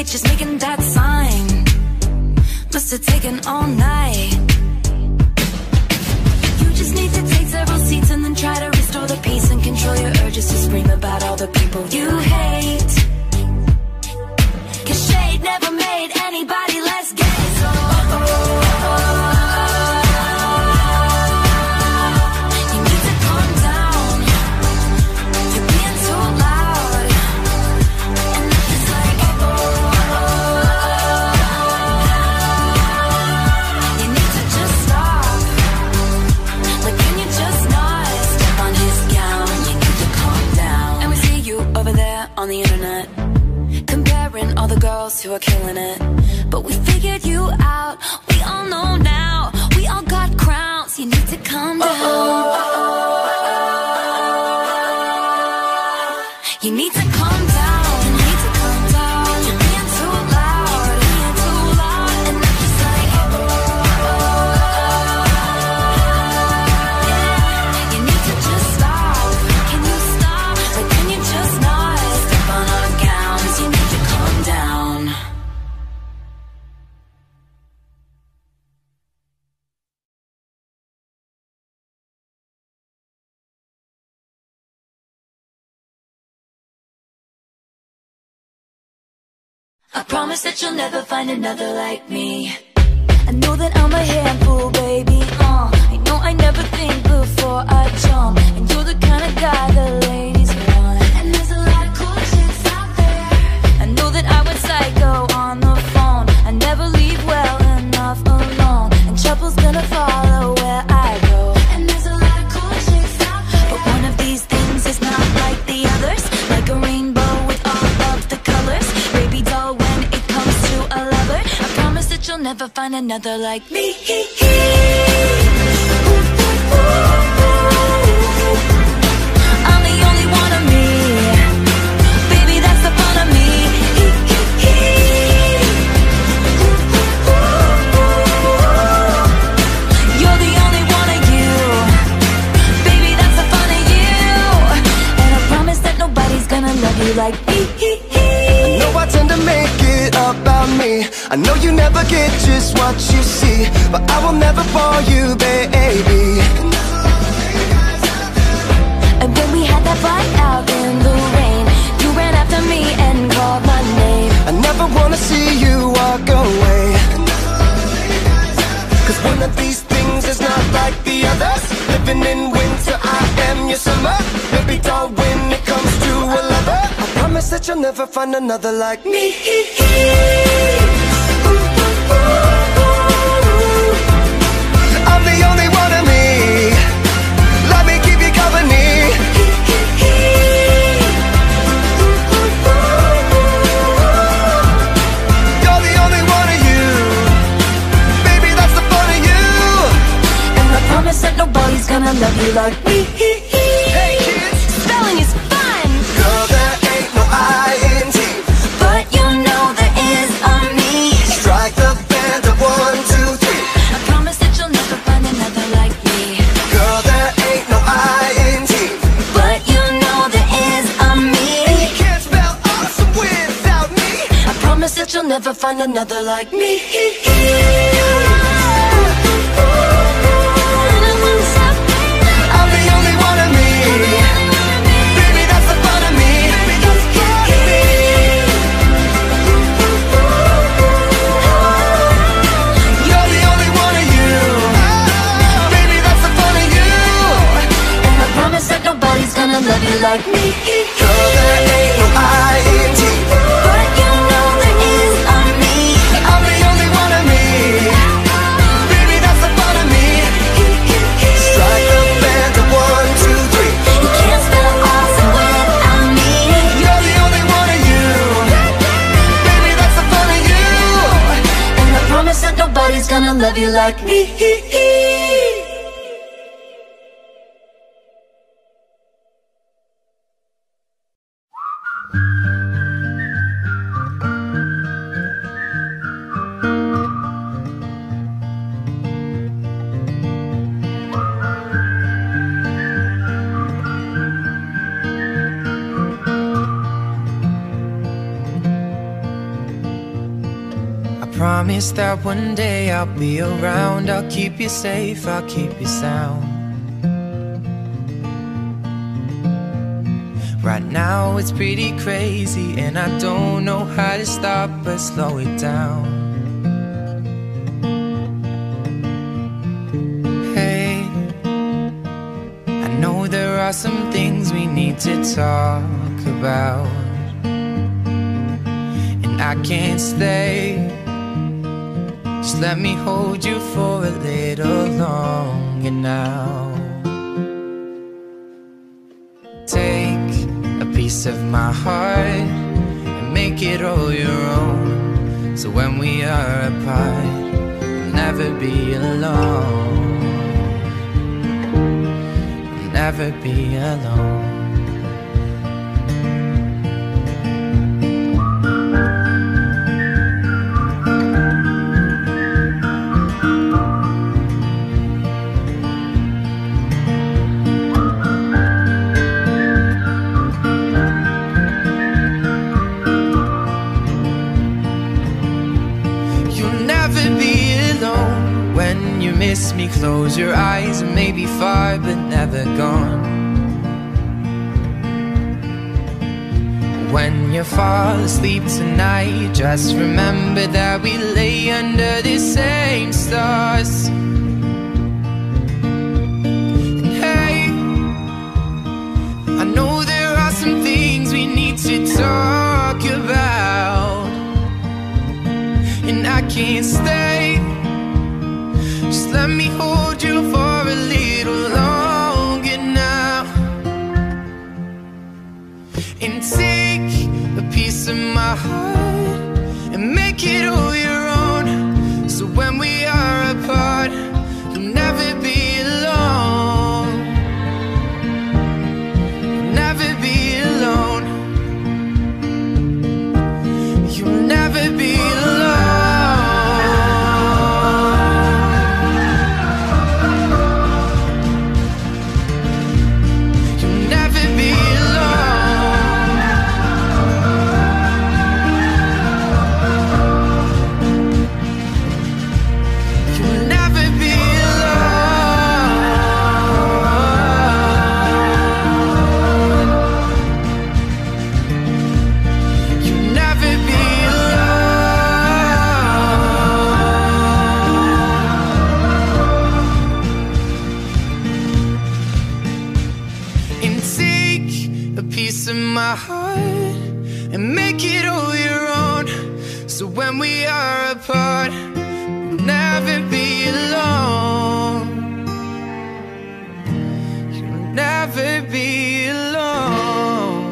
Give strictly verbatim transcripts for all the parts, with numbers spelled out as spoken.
just making that sign. Must have taken all night. You just need to take several seats and then try to restore the peace and control your urges to scream about all the people you hate. Cause shade never made anybody less gay. So oh, oh, oh, oh. On the internet, comparing all the girls who are killing it. But we figured you out, we all know now. We all got crowns, you need to calm down. You need to calm down, you need to calm down. You're being too loud, being too loud. And I'm just like, oh, oh, oh. Yeah, you need to just stop. Can you stop? Like, can you just not? On our gowns, you need to calm down. I promise that you'll never find another like me. I know that I'm a handful, baby. Uh, I know I never think before I jump, and you're the kind of guy the ladies want. And there's a lot of cool chicks out there. I know that I would psycho on the phone. I never leave well enough alone, and trouble's gonna follow where I go. And there's a lot of cool chicks out there, but one of these things is not like the others. Like a rainbow with all of the colors. Baby doll, when it comes to a lover, I promise that you'll never find another like me. I'm the only one of me. Baby, that's the fun of me. You're the only one of you. Baby, that's the fun of you. And I promise that nobody's gonna love you like me. I know I tend to make it about me. I know you never get just what you see, but I will never fall you, baby. And when we had that fight out in the rain, you ran after me and called my name. I never wanna see you walk away, cause one of these things is not like the others. Living in winter, I am your summer. Baby doll, when it comes to a lover, I promise that you'll never find another like me. I'm the only one of me. Let me keep you company. You're the only one of you. Baby, that's the fun of you. And I promise that nobody's gonna love you like me. Hey kids, spelling is fun. Girl, there ain't no I N G, but you know there is a me. Strike the band of one, two, three. I promise that you'll never find another like me. Girl, there ain't no I N G, but you know there is a me. and you can't spell awesome without me. I promise that you'll never find another like me. I'm the only one of me. Baby, that's the fun of me. You're the only one of you. Baby, that's the fun of you. And I promise that nobody's gonna love you like me. Girl, there ain't no I N G, but you know there is a me. I'm the only one of me. Baby, that's the fun of me. Strike the band of one, two, three. You can't spell awesome without me. You're the only one of you. Baby, that's the fun of you. And I promise that nobody's gonna love you like me. promise that one day I'll be around. I'll keep you safe, I'll keep you sound. Right now it's pretty crazy, and I don't know how to stop but slow it down. Hey, I know there are some things we need to talk about, and I can't stay. Just let me hold you for a little longer now. Take a piece of my heart and make it all your own, so when we are apart, we'll never be alone. We'll never be alone. Miss me, close your eyes and maybe far but never gone. When you fall asleep tonight, just remember that we lay under the same stars. And hey, I know there are some things we need to talk about, and I can't stay. Just let me hold you for a little longer now, and take a piece of my heart and make it all your own, so when we are apart, you'll never be alone. You'll never be alone. You'll never be alone. My heart and make it all your own, so when we are apart, we'll never be alone. You'll never be alone.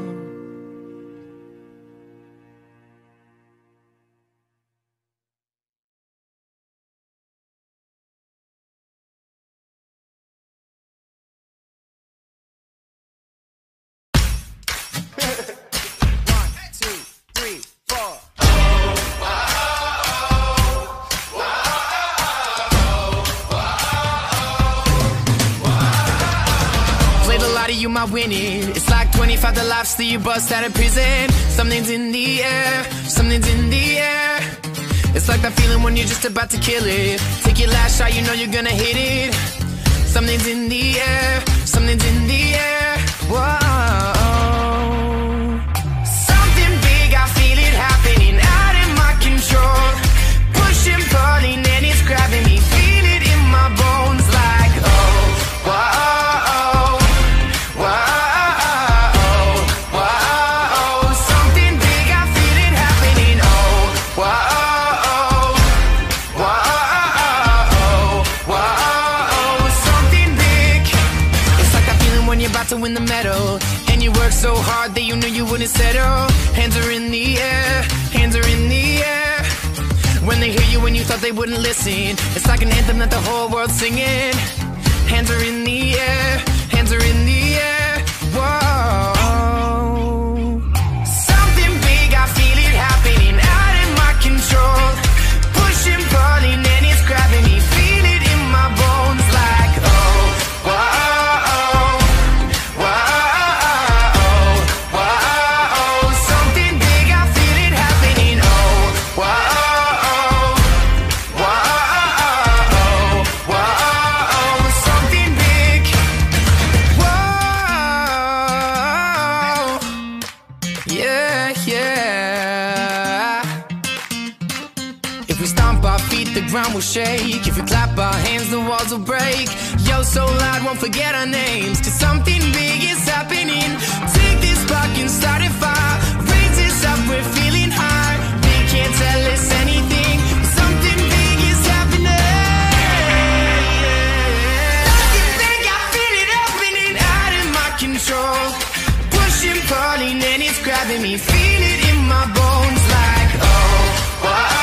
You might win it. It's like twenty-five the lives that you bust out of prison. Something's in the air, something's in the air. It's like that feeling when you're just about to kill it. Take your last shot, you know you're gonna hit it. Something's in the air, something's in the air. Whoa. Something big, I feel it happening out of my control. Pushing, pulling, and it's grabbing me. Feel it in my bones like, oh, whoa. To win the medal, and you work so hard that you knew you wouldn't settle. Hands are in the air, hands are in the air. When they hear you when you thought they wouldn't listen, it's like an anthem that the whole world's singing. Hands are in the air, hands are in the air. Whoa. Something big, I feel it happening out of my control. Pushing, pulling, and it's grabbing me. Feel it in my bones like, oh, whoa. Whoa, ground will shake. If we clap our hands, the walls will break. Yo, so loud, won't forget our names, 'cause something big is happening. Take this spark and start a fire. Raise this up, we're feeling high. They can't tell us anything. Something big is happening. You think I feel it happening out of my control. Pushing, pulling, and it's grabbing me. Feel it in my bones like, oh, whoa.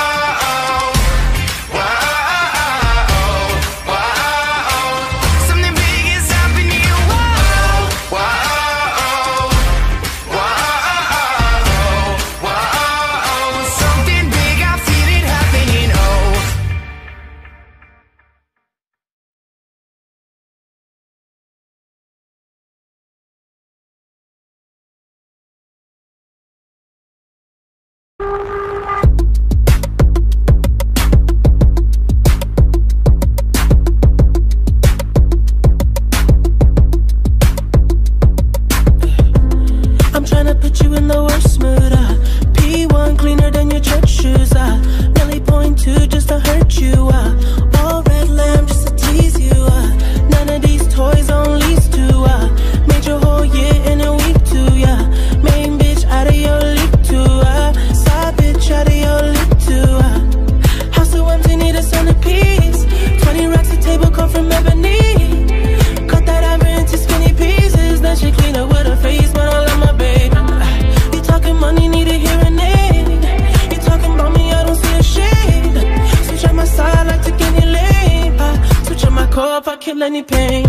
I'm tryna put you in the worst mood, uh P one cleaner than your church shoes, uh Nelly point two just to hurt you, uh all red lamb just to tease you, uh none of these toys on lease to, uh made your whole year in a week too, yeah. Main bitch out of your league too, uh side bitch out of your league too, uh house so empty, need a centerpiece. Twenty racks a table come from ebony. Cut that ivory into skinny pieces, then she clean up with her face, but I love my baby. You talking money, need a hearing aid. You talking about me, I don't see a shade. Switch on my side, like to get any lane. uh, Switch on my core if I kill any pain.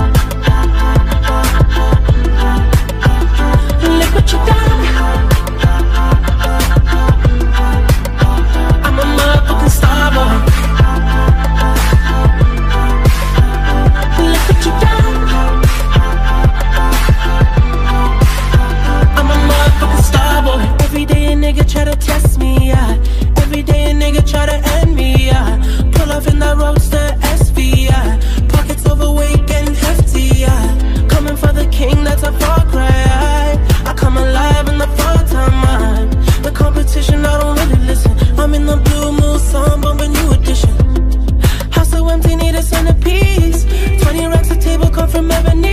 Look what you done. I'm a motherfucking star boy. Look what you done. I'm a motherfucking star boy. Every day a nigga try to test me, yeah. Every day a nigga try to end me, yeah. Pull off in that roadster S V, yeah. Pockets overweight, getting hefty, yeah. Coming for the king, that's a far cry. I come alive in the fall time, man. The competition, I don't really listen. I'm in the blue moon, song, bumping new edition. House so empty, need a centerpiece. Twenty racks a table come from ebony.